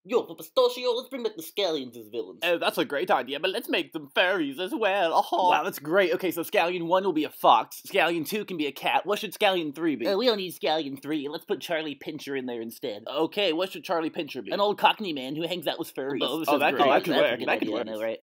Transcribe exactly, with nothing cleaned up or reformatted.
Yo, for Pistachio, let's bring back the scallions as villains. Oh, that's a great idea, but let's make them furries as well. Oh. Wow, that's great. Okay, so Scallion one will be a fox. Scallion two can be a cat. What should Scallion three be? Uh, we don't need Scallion three. Let's put Charlie Pincher in there instead. Okay, what should Charlie Pincher be? An old Cockney man who hangs out with furries. Oh, oh that, could, that could work. That could work. Know, right?